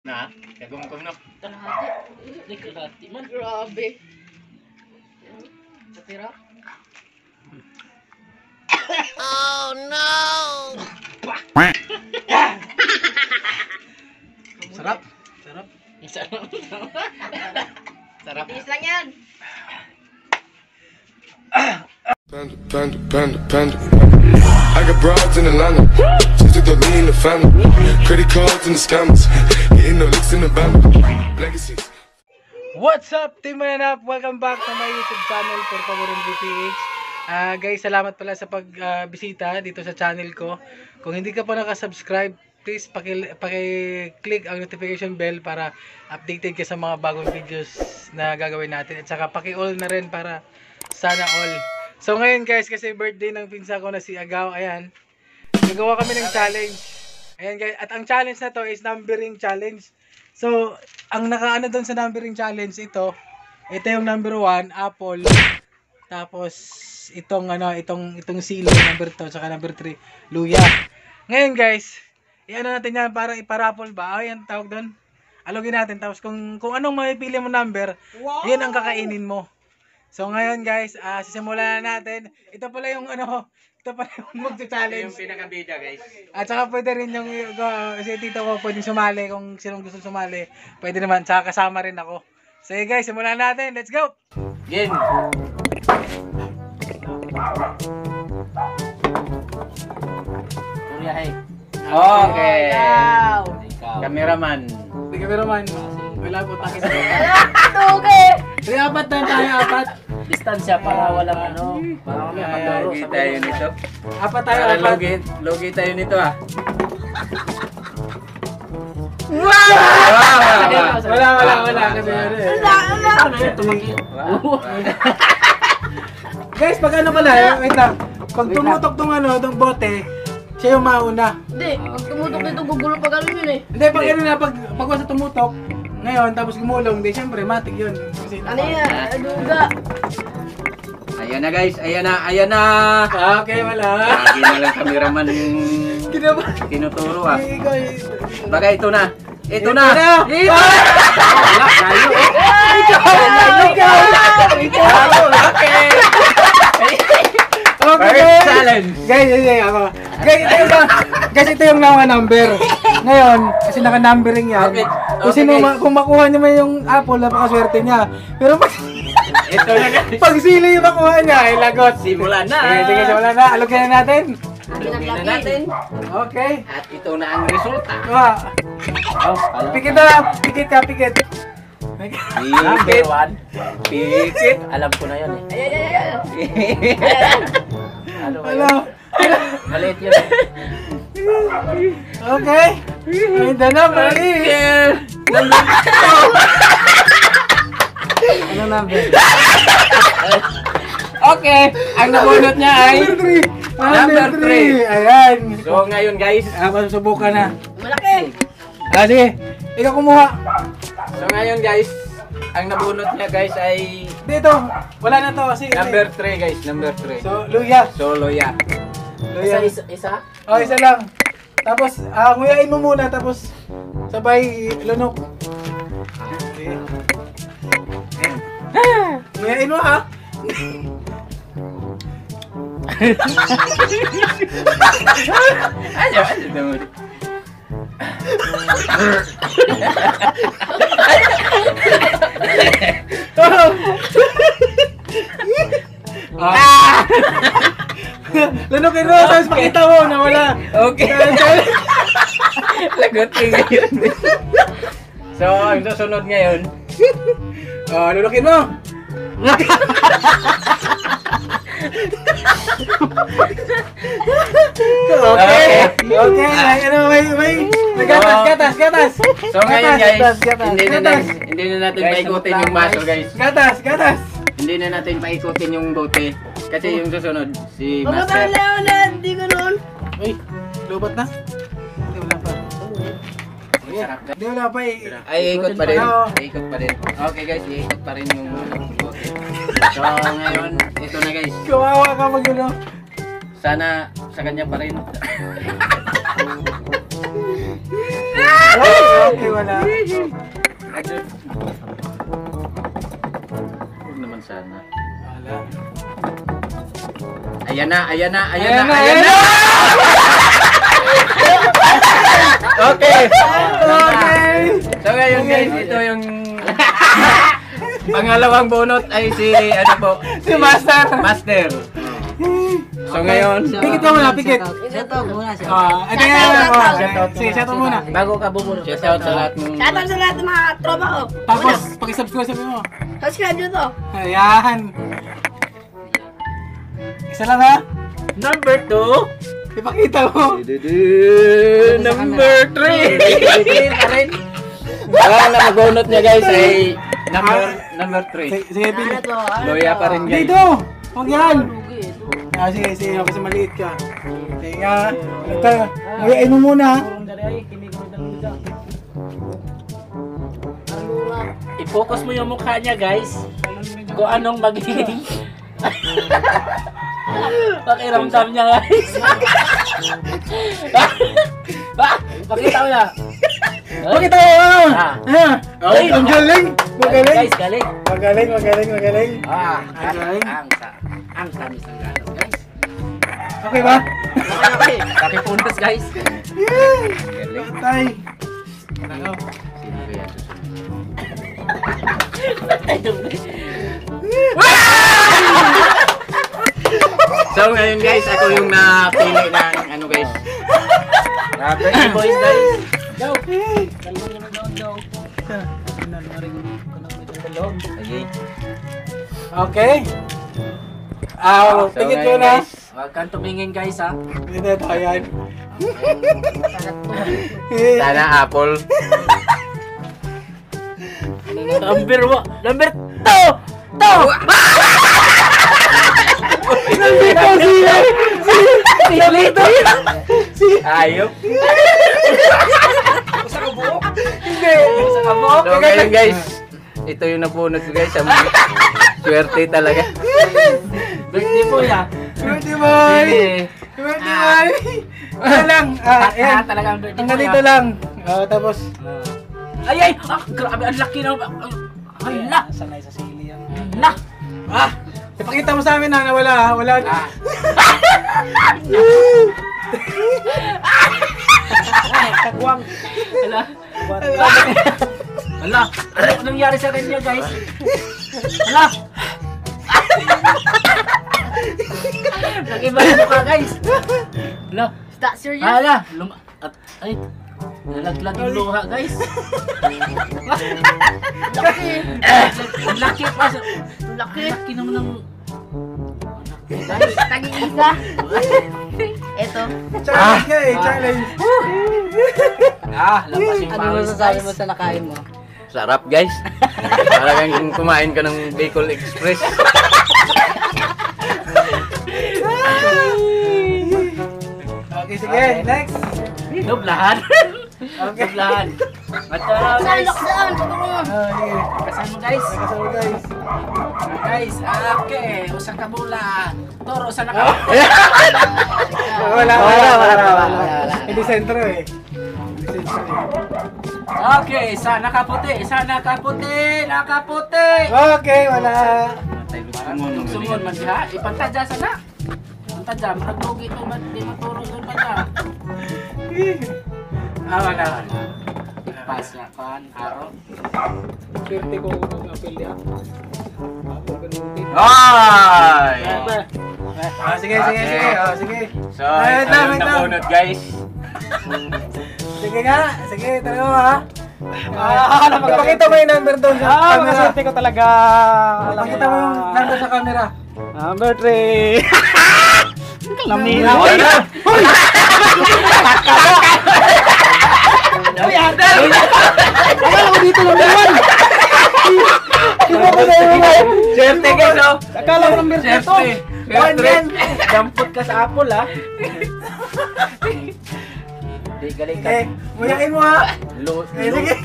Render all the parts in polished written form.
Na, kagum-gum no. Kalahati. Kalahati man. Grabe. Satira. Oh no! Sarap. Sarap. Sarap. Sarap. Bilis lang yan. Panda. I got broads in Atlanta. Just took the lean in the family. Credit cards and the scammers. Hitting the licks in the band. Legacies. What's up, Team Mananap? Welcome back to my YouTube channel, Por Favorong GPH. Guys, salamat pala sa pagbisita dito sa channel ko. Kung hindi ka pa nakasubscribe, please paki-click ang notification bell para updated ka sa mga bagong videos na gagawin natin. At saka paki-all na rin para sana all. So ngayon guys, kasi birthday ng pinsa ko na si Agaw, ayan. Nagawa kami ng challenge. Ayan guys, at ang challenge na to is numbering challenge. So, ang nakaano doon sa numbering challenge ito yung number 1, apple. Tapos itong silo number 2, saka number 3, luya. Ngayon guys, iano natin yan para iparapol ba? Ayan tawag doon. Alogin natin tapos kung anong mapipili mo number, yun ang kakainin mo. So ngayon guys, sisimulan na natin. Ito pala yung magcha-challenge. Yung pinakabida, guys. At saka pwede rin yung si tito ko pwedeng sumali kung sinong gusto sumali. Pwede naman, saka kasama rin ako. So guys, simulan natin. Let's go! Game. Uriyahe. Okay. Wow. Cameraman. Hindi ka pero man. Wala po takis. Okay. Sige, apat na tayo, apat. Distansya para walang ano. Para kami maturo. Logi tayo nito. Apat tayo, Para apat. logi tayo nito ah. Wala. Kasi ano eh. Ano yun? Tumanggi. Guys, pag ano pala, wait lang. Pag tumutok tong bote, siya yung mauna. Hindi, pag tumutok dito, gugulo pa ganun yun eh. Hindi, pag ano na, pag wasa tumutok, ngayon, tapos gumulong, di syempre, matik yun. Kasi, Ano yan? Aduga. Ayan na guys, ayan na. Okay, wala. Lagi na lang cameraman yung tinuturo ah. Baka ito na. Ito na. Wala, kayo. Okay. First challenge. Guys, ako. Guys, ito yung number. Ngayon, kasi naka-numbering yan. Okay. Kung makuha niya man yung apple, napakaswerte niya. Pero Ito na guys. pag sili yung makuha niya, ay lagot. Simulan na. Sige, simulan na. Alogyan na natin. Alugin na natin. Okay. At ito na ang resulta. Pikit na. Pikit ka, pikit. Pikit. Pikit. Alam ko na yan eh. Ayan. Ano ba Hello. yun? Maliit yun eh. Okay. Ayun na, mali. Ano number? Okay. Ang nabunot niya ay Number 3. Number 3. Ayan. So ngayon guys. Masusubukan na. Malaki. Sige. Ikaw kumuha. So ngayon guys. Ang nabunot niya guys ay Dito. Wala na to kasi. number 3 guys. Number 3. So, luya. Solo ya. Luya. Isa? Oh, isa lang. Tapos, nguyain mo muna. Tapos, sabay lunok. Okay. Nguyain mo ha. Ano naman? Lunokin mo. Tapos pakita mo na wala. Okay. Lagot ka ngayon. So, ang susunod ngayon. Lunokin mo. Okay. May gatas. So ngayon guys, Gatas. hindi na natin paikutin yung maso guys. Gatas. Hindi na natin paikutin yung bote. Kasi yung susunod, si Huwag ka Master. Leonard, di ganun. Uy, lubat na? Hindi, wala pa. Sarap guys. Hindi, wala pa eh. Ay, ikot pa rin. Oo. Ikot pa rin. Okay guys, iikot pa rin yung bote. So ngayon, ito na guys. Kawawa ka mag-ulo. Sana sa kanya pa rin. Okay, wala. sana. Wala. Ayan na. Okay. So ngayon guys, ito yung pangalawang bunot ay si ano po? Si Master. Master. So ngayon, Pikit ka muna, pikit. Shoutout muna siya. Ito nga. Sige, shoutout muna. Bago ka bubunot. shout out sa lahat ng Shoutout sa lahat ng mga tropa ko. Tapos, pakisubscribe sabi mo. Subscribe nyo to. Ayan. Isa lang ha. Number 2. Ipakita mo. number 3. Ang nabunot niya guys ay number 3. Sige, Pili. Ano to? Loya pa rin guys. Dito! Huwag yan! Sige, kasi maliit ka. Sige nga. Ito, ngayain mo muna. I-focus mo yung mukha niya, guys. Kung anong magiging pakiramdam niya, guys. Pakita mo na. Pakita mo! Ah. Ay, ang galing! Magaling! Guys, galing. Magaling! Galing. Ang tamis ng gano'n, guys. Okay ba? Okay. Pakipuntas, guys. Patay! Ano? Sino kaya susunod? So ngayon guys, ako yung napili ng ano guys. Birthday boys, guys. Go. Okay. So, Tingin ko ngayon, na. guys, Huwag kang tumingin, guys, ha. Hindi na tayo yan. Sana apple. Number 2. Ayop. Hindi. So ngayon guys, ito yung napunod ko guys. Swerte talaga. Birthday boy, ha. Birthday boy! Birthday boy! Ano lang? Ayan. Talaga ang birthday boy, Hanggang dito lang. Tapos, Ay! Grabe, ang laki na. Ay, la! sanay sa sili yan. La! Ipakita mo sa amin na wala ha. Wala. Kagwang! Ala! Ala! Ano nangyari sa kanya, guys? Ala! Nag-iba yung mukha, guys! Ala! Stop serious. Ala! Ay! Nalaglag yung luha, guys! Ang laki pa! Laki. Laki naman ng... Tag-iisa. Ito. Challenge nga eh. Challenge. Labas yung bawis, guys! sa nakain mo? Sarap guys. Talagang kumain ka ng Bicol Express. Okay, sige. Next. Doblahan! Okay. Doblahan! Matara, Saan? guys! Lockdown. Tulungan. Sige. Kasama mo, guys! Kasama guys. Guys, okay, usa ka bola. Toro sa naka. Wala. Hindi sentro eh. Hindi sentro eh. Okay, sa nakaputi, nakaputi. Okay, wala. Sumon man siya, ipantadya sana. Pantadya, maglugi to man, di maturo yung pantadya. Wala. Ipas niya kan, araw. Swerte ko kung apel niya. Ay! Sige. Sige. So, Wait ito lang, yung wait lang. napunod guys. Sige nga. Sige, talaga ha. Pakita mo yung number doon sa camera. Maswerte ko talaga. Pakita mo yung number sa camera. Number 3. Lamina. Hoy! Akala ko dito number 1. Swerte guys oh. Akala ko number 2. Swerte. Dampot ka sa apple, ha. Di galing ka. Muyakin mo ha. Sige.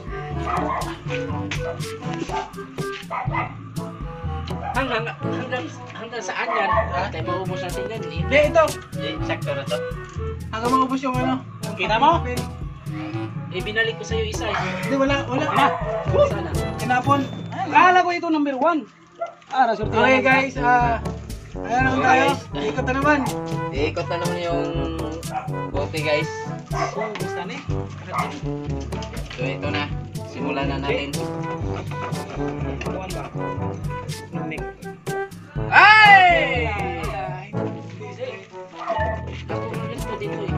Hanggang saan yan? Tayo maubos natin yan. Hindi, ito. Sakto na to. Hanggang maubos yung ano. Kita mo? Ibinalik ko sa'yo isa. Hindi, wala. Sana. Kinapon. Akala ko ito number 1. Okay guys, ayan naman tayo. Ikot na naman. Iikot na naman yung bote guys. So ito na. Simulan na natin. Ay! Ako ulit ko dito eh.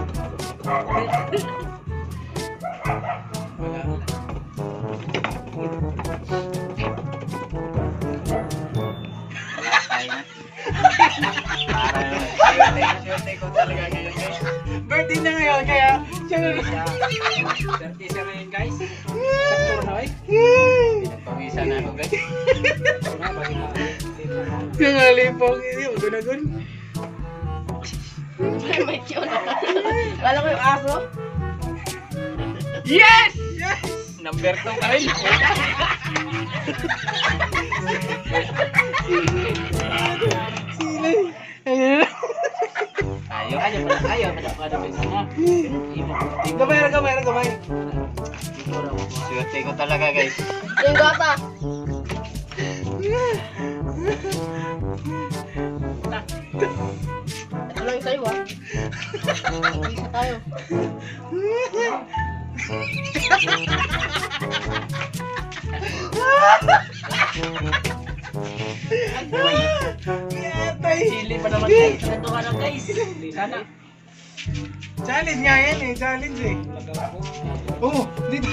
Tayo na. Swerte ko talaga ngayon guys. Birthday na ngayon, kaya Swerte siya ngayon guys. Sakto na eh. Pinagpawisan na ako guys. yung alipong ini, ugun-ugun. May tune. Wala ko yung aso. Yes! Yes! Number 2 ka rin. Sili. Ayun. Ayaw. Gamay. Swerte ko talaga guys. Yung gata. Ito lang yung sa'yo ah. Isa tayo. Yatay. Sili pa naman guys. Ito ka na guys. Sana. Challenge nga yan eh, challenge eh. Oo, dito.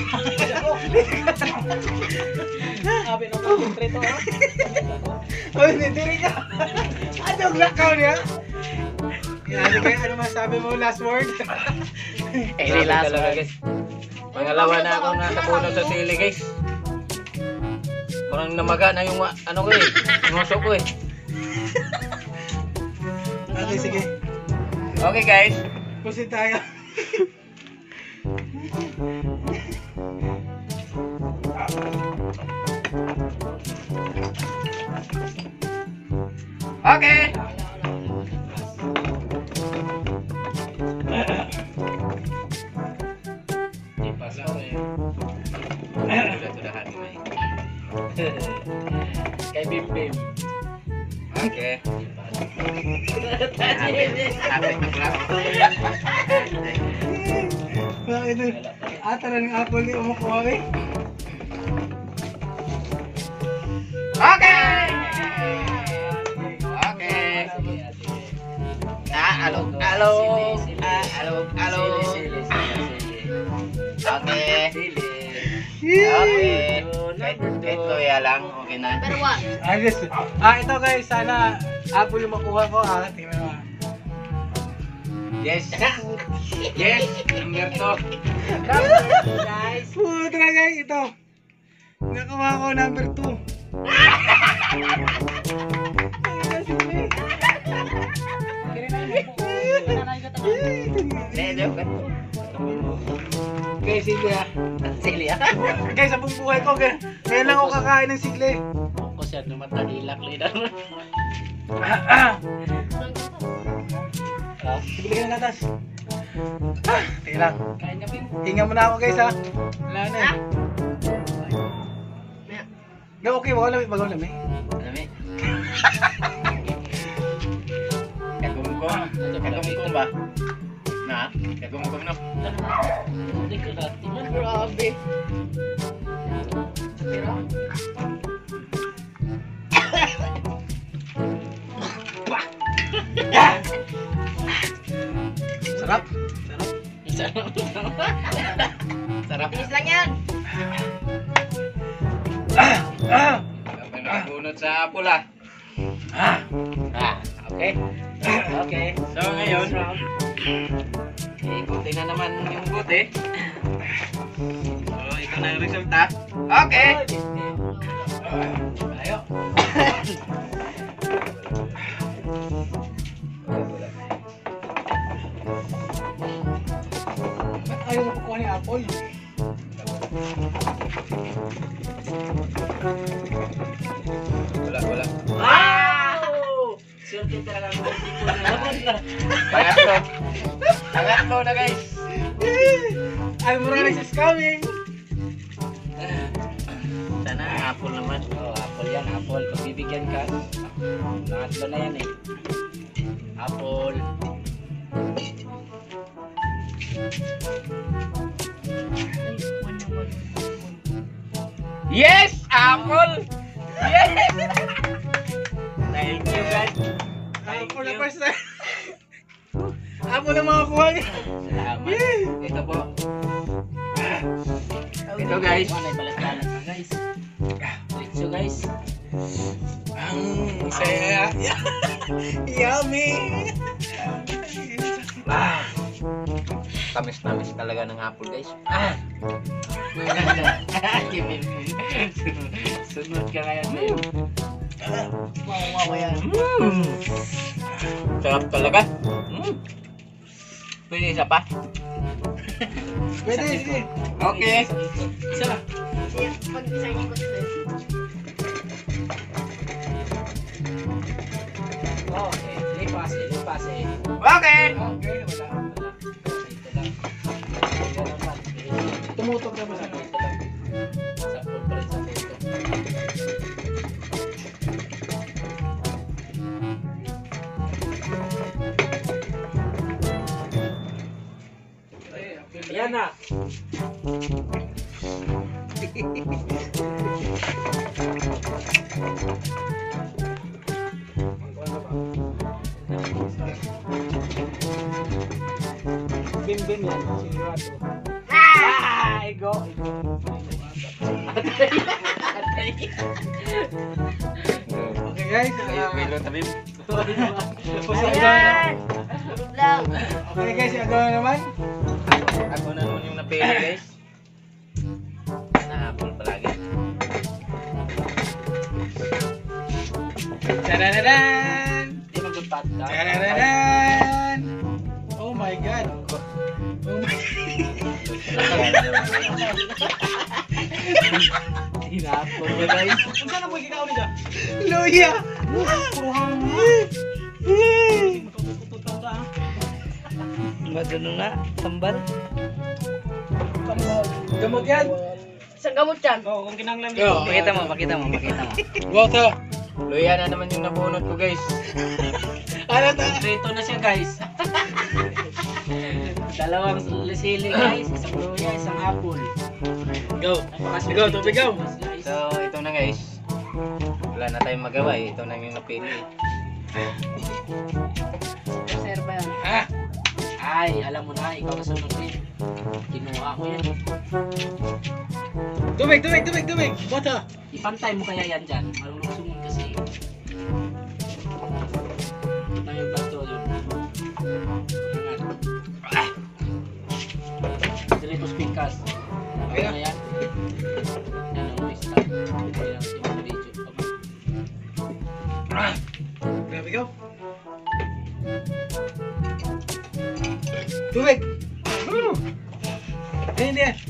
Sabi ng mga preto ha. Oh, hindi rin ka. Anong lakaw niya? Ano masabi mo, last word? Relax guys. Pangalawa na ako nasa puno sa sili guys. Parang namaga na yung ano ko eh. Nguso ko eh. Okay, sige. Okay guys. Pusin tayo. Okay. Ipasa ko eh. Sudah-sudahan mo eh. Kay Bim Bim. Okay. Bakit ito? Ata na ng apple di umukuha eh. Okay. Okay. Alog. Okay. Okay. Ito ya lang, okay na. Pero what? Ayos. Ito guys, sana apple yung makuha ko. Tingnan mo. Yes. Yes, number 2. Guys. Putra guys, ito. Nakuha ko number 2. Okay, sige ah. Sili ah. Guys, sa buong buhay ko, ngayon lang ako kakain ng sikli. Ako siya tumatagilak leader. Bili ka ng gatas. Tingnan lang. Kain na Bim. Hinga muna ako guys ha. Wala na eh. No, okay, wala lamig. Lami. Kagumkum ba? Na? Kagumkum no? Hindi ko dati man. Grabe. Pero, Sarap. Sarap. bilis lang yan. Nakabunot sa apula. Okay. Okay. So ngayon, ikutin na naman yung bote. So ito na yung resulta. Okay. Tayo. Ba't ayaw mo kukuha ni apple? Wala. Wow! Swerte talaga ako. Pangatlo na guys. Almoranes is coming. Sana apple naman. Oh, apple yan, apple. Pagbibigyan ka. Tatlo na yan eh. Apple. Yes! Apple! Yes! Thank you, God. Apple na first time. Apple na makakuha niya. Salamat. Ito po. Ito guys. Ay, balat-balat na guys. Let's go guys. Ang saya. Yummy. Tamis-tamis talaga ng apple guys. Sunod ka ngayon, Tim. Mawawa yan. Sarap talaga. Pwede isa pa? Pwede, sige. Okay. Isa. Pag-design ko sila. Okay. Lipas eh. Lipas eh. Okay. Okay, wala. Tumutok na ba sa akin? Sa full pa rin sa photo. Ayan na. Bim-bim yan, sigurado. Ay, go. Okay guys, Milo tabim. Ayan! Lang. okay guys, agaw na naman. Ako na naman yung napili guys. Na apple palagi. Tadadadan! Hindi magpapad ka. Tadadadan! Oh my god. Oh my Hinapon mo guys. Kung saan ang pagkikaw nila? Luya! Madunong na. Tambal. Gamot yan? Isang gamot yan. Oo, kung kinanglan Yo, pakita mo. Water! Luya na naman yung nabunot ko guys. Ano ta? Prito na siya guys. Dalawang sili guys. Isang luya, isang apple. Go! Go, tubig go! So ito na guys. Wala na tayong magawa eh. Ito na yung napili. Sir ba yan? Ah! Ay, alam mo na, ikaw kasunod din. Kinuha ko yan. Tubig! Water! Ipantay mo kaya yan dyan. Marunong sumunod kasi. Tayo ba ito yun? Dilitos Pincas. Okay na. Ano yan? Yan ang lista. Ito yung video. Grabe go! Tubig! Hindi yan.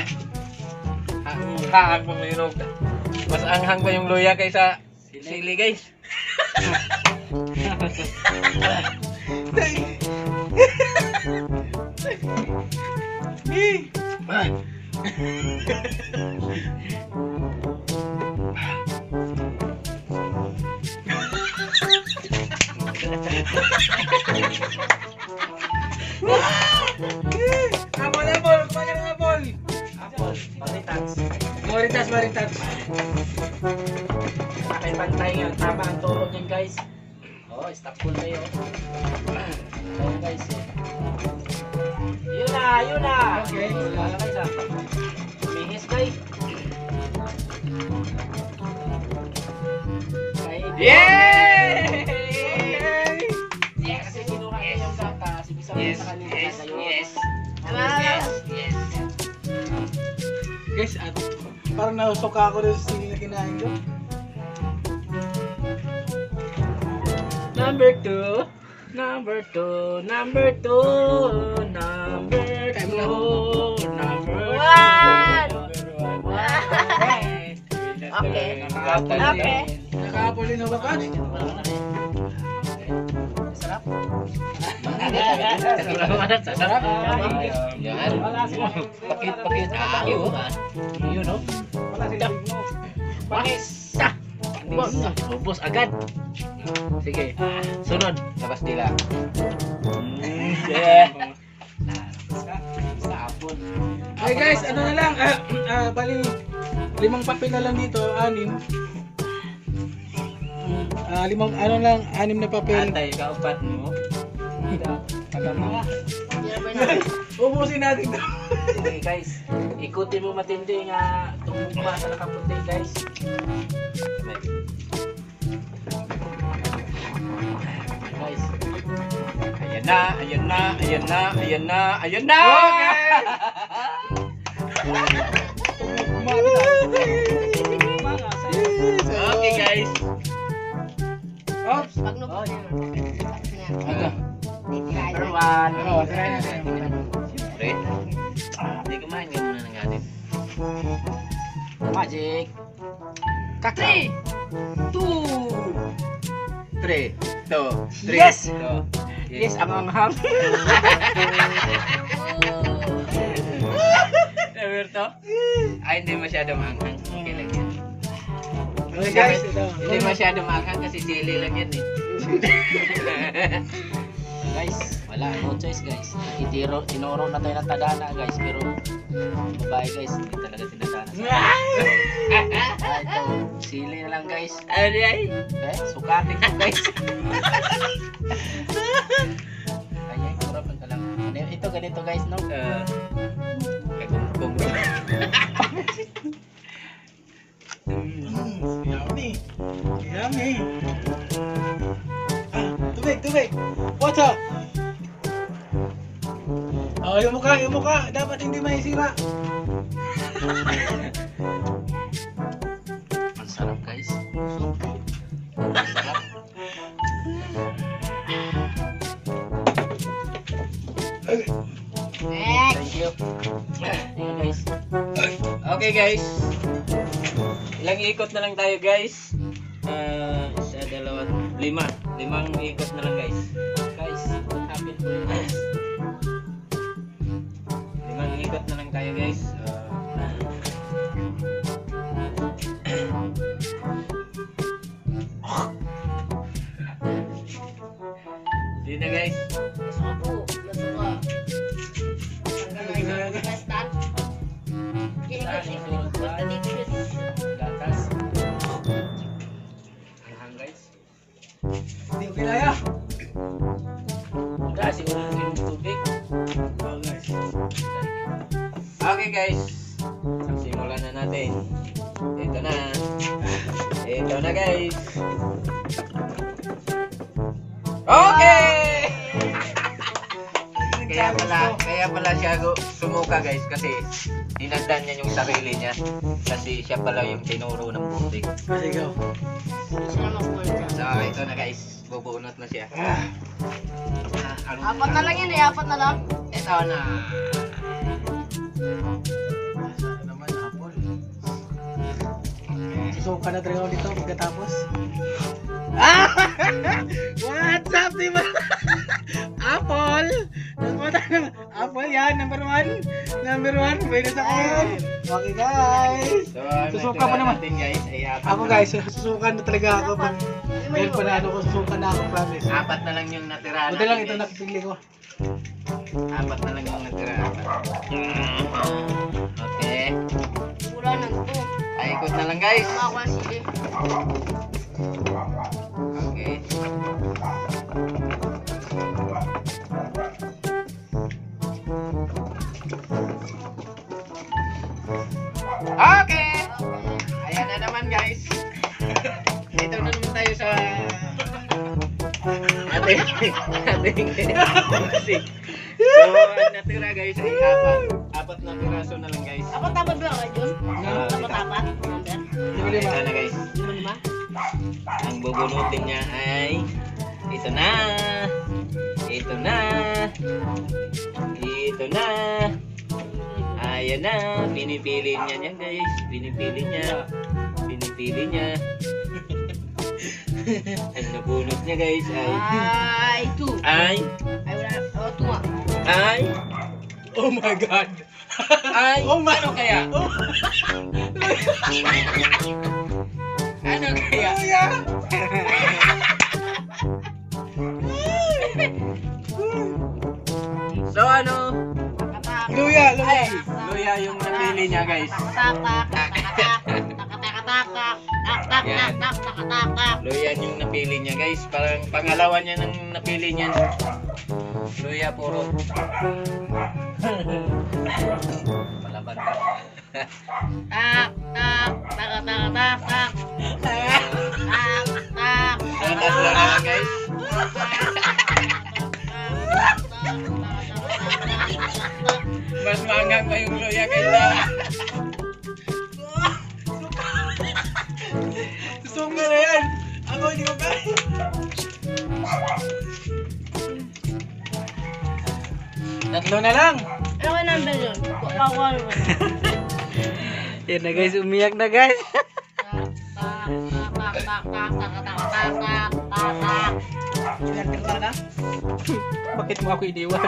Haang pa mayroon. Mas anghang pa yung luya kaysa sili guys. Apple! Kumain ka ng apple! Apple. Maritats. Maritas! Pantay nga. Tama ang turo dyan guys. Oh, stop cool kayo. Ayun guys. Yun na. Okay. Wala guys ah. Mihis guys. Yay! Kasi kinuha niya yung gatas. Ibig sabihin sa kanila na yun. Guys, at parang nausuka ako doon sa sili na kinain ko. Number two. Okay. Naka-apple din ako pa. Sarap. Sarap. Yan. Pakit. Ayaw ba? Yun no? Wala sila mo. Panis. ubos agad. Sige. Sunod. Labas dila. Sapon. Okay guys, ano na lang, bali 5 papel na lang dito, 6. 6 na papel. Atay, kaupat mo. Ubusin natin to. Okay guys, ikutin mo matindi nga tumupa sa nakaputi guys. Guys. Ayan na. Okay guys. Oops. Pag nubos na Ano? Number 1. Try na. Siyempre. Hindi kumain ka muna ng galit. Magic. Kakao. 2. 3, 2, 3. Yes! Yes, ang anghang. Never to? Ay, hindi masyadong anghang. Okay lang yan. Okay guys, ito. Hindi masyadong anghang kasi sili lang yan eh. Guys, wala, no choice guys. Tinuro na tayo ng tadana guys, pero babae guys, hindi talaga tinadana. Ito, sili na lang guys. Ay. Sukatin ko guys. Ay, kurapan ka lang. Ito ganito guys, no? Kagumgum. Yummy. Tubig. Water. Oh, yung mukha. Dapat hindi maisira. Ang sarap guys. Thank you. Ayan guys. Okay guys. Ilang ikot na lang tayo guys. Isa, dalawa, 5. 5 ikot na lang guys. Guys, what happened to you guys? 5 ikot na lang tayo guys. Hindi na guys. Masuko. Basta. Basta dito. Gatas. Anghang guys. Hindi ko kinaya. Udah, siguro yung tubig. Oh guys. Okay guys. Simulan na natin. Ito na guys. Okay! Kaya pala siya sumuka guys kasi dinagdan niya yung sarili niya kasi siya pala yung tinuro ng butik. Sige go. Sila makuha dyan. So ito na guys, bubunot na siya. Apat na lang yan eh, 4 na lang. Ito na. Sana naman apple. Susuka na rin ako dito pagkatapos. What's up, diba? Apple! Apple yan, number 1. Number 1, pwede sa akin. Okay guys. So, Susuka pa naman. natin guys ay apat. Ako guys, susukan na talaga ako. Ngayon panalo ko, susukan na ako, promise. Apat na lang yung natira. Buti lang natin, ito guys. nakipili ko. Apat na lang yung natira. Okay. Wala na ito. Ay, ikot na lang guys. Makakuha sili. Okay. Okay! Ayan na naman guys. Dito na naman tayo sa ating musik. So, ang natira guys ay apat na piraso na lang guys. Apat-apat ba kayo dun? Apat-apat? Number? Ito na guys. 5? Ang bubunutin niya ay ito na. Ito na. Ito na. Ayan na. Pinipili niya yan guys. Pinipili niya. Ang nabunot niya guys Ay, 2. ay Ay, wala. Oh, 2 nga. ay Oh my God! ay Oh my- ano kaya? Ano kaya? niya guys. Yan. Luya yung napili niya guys. Parang pangalawa niya nang napili niya. Luya puro. Palaban ka. Tatlo na lang guys. Mas maangang pa yung luya guys. Susunga na yan. Ako hindi ko kaya. Tatlo na lang. Ano number yun? Bawal mo. Yan na guys, umiyak na guys. Umiyak ka na? Bakit mo ako iniwan?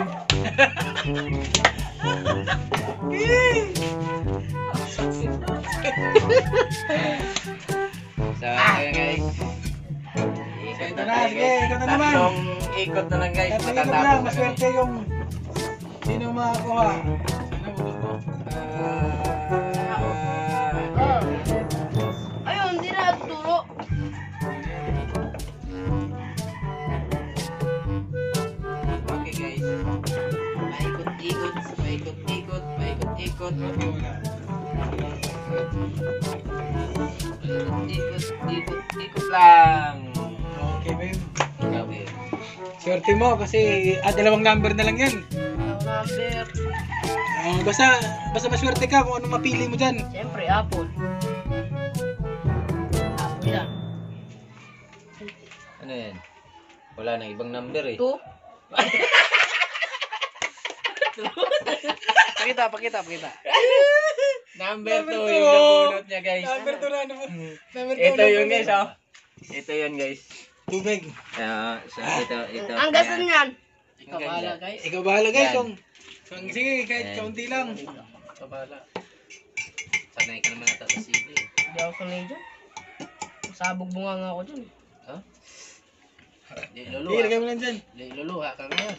So, ayun guys. Ito na, sige, ikaw na naman. Tatlong ikot na lang guys. At ito Matatapos lang, na kami. maswerte yung sino makakuha. Ayun, hindi na turo. Okay guys. Paikot-ikot, paikot-ikot, paikot-ikot. Paikot-ikot lang. Okay, babe. Okay. Swerte mo kasi dalawang number na lang yan. Number. Basta maswerte ka kung anong mapili mo dyan. Siyempre, apple. Apple yan. Ano yan? Wala na ibang number eh. 2. Pakita. Number 2 Number yung two. nabunot niya guys. Number 2 na. Number 2 Ito yun guys oh. Ito yun guys. Tubig. So ito. Ang gasol niyan. Ikaw bahala guys. Ikaw bahala guys. Yan. Sige, kahit Yan. kaunti lang. Ikaw bahala. Sanay ka naman ata sa sili. Hindi ako sanay dyan. Sabog bunga nga ako dyan. Huh? Di Sige, luluha. lagay mo lang dyan. Di luluha ka nga.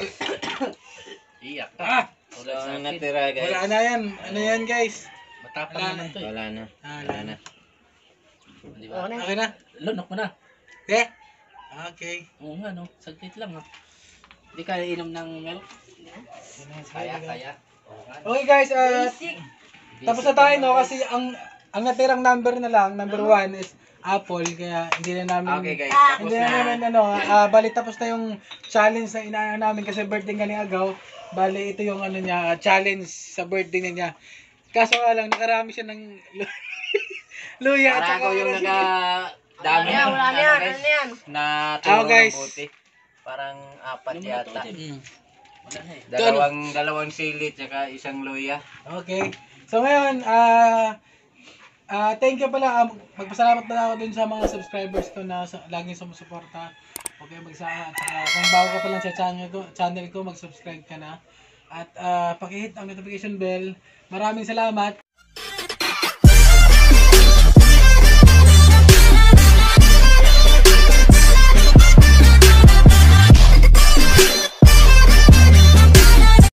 Iyak ka. Ah! Wala sa natira guys. Wala na yan. Ano yan guys? Matapang Wala naman na. to eh. Wala na. Wala na. Di ba? Okay na? Lunok mo na. Okay? Okay. Oo nga no. Saglit lang ha. Hindi ka inom ng milk. Kaya. Oo nga. Okay guys, Basic. tapos na tayo no kasi ang natirang number na lang, number 1 is apple kaya hindi na namin Okay guys, tapos hindi na namin na. bali tapos na yung challenge na inaano namin kasi birthday nga ni Agaw. Bali ito yung ano niya, challenge sa birthday niya. Kaso nga lang nakarami siya ng luya at Para saka ako yung dami Wala na yan. Ano yan? na Ah, turo guys. ng buti. Parang 4 yata. Mm. Dalawang sili tsaka isang luya. Okay. So ngayon, thank you pala. Magpasalamat pala ako dun sa mga subscribers ko na laging sumusuporta. Okay, at saka kung bago ka pa lang sa channel ko, mag-subscribe ka na. At pakihit ang notification bell. Maraming salamat.